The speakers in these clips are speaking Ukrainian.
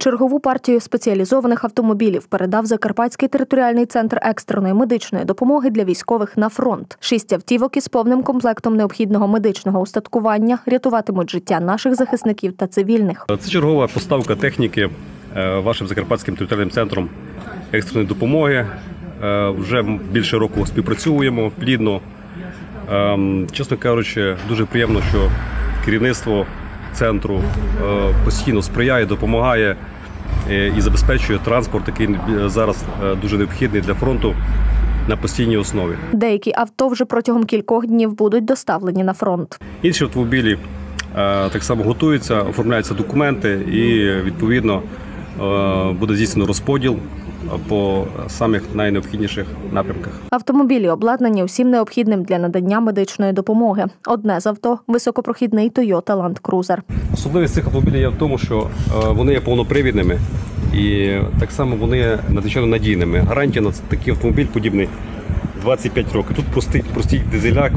Чергову партію спеціалізованих автомобілів передав Закарпатський територіальний центр екстреної медичної допомоги для військових на фронт. 6 автівок із повним комплектом необхідного медичного устаткування рятуватимуть життя наших захисників та цивільних. Це чергова поставка техніки вашим Закарпатським територіальним центром екстреної допомоги. Вже більше року співпрацюємо плідно. Чесно кажучи, дуже приємно, що керівництво центру постійно сприяє, допомагає і забезпечує транспорт, який зараз дуже необхідний для фронту, на постійній основі. Деякі авто вже протягом кількох днів будуть доставлені на фронт. Інші автомобілі так само готуються, оформляються документи і, відповідно, буде здійснено розподіл по самих найнеобхідніших напрямках. Автомобілі обладнані усім необхідним для надання медичної допомоги. Одне з авто – високопрохідний Toyota Land Cruiser. Особливість цих автомобілів є в тому, що вони є повнопривідними і так само вони є надзвичайно надійними. Гарантія на такий автомобіль подібний 25 років. Тут прості дизеля,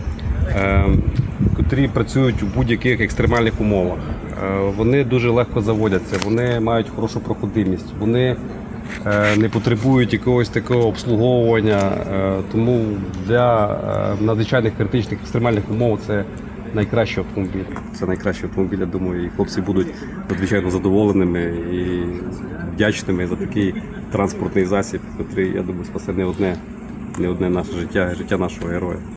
котрі працюють у будь-яких екстремальних умовах. Вони дуже легко заводяться, вони мають хорошу проходимість, вони не потребують якогось такого обслуговування, тому для надзвичайних критичних екстремальних умов це найкращий автомобіль. Це найкращий автомобіль, я думаю, і хлопці будуть надзвичайно задоволеними і вдячними за такий транспортний засіб, який, я думаю, спасе не одне наше життя, життя нашого героя.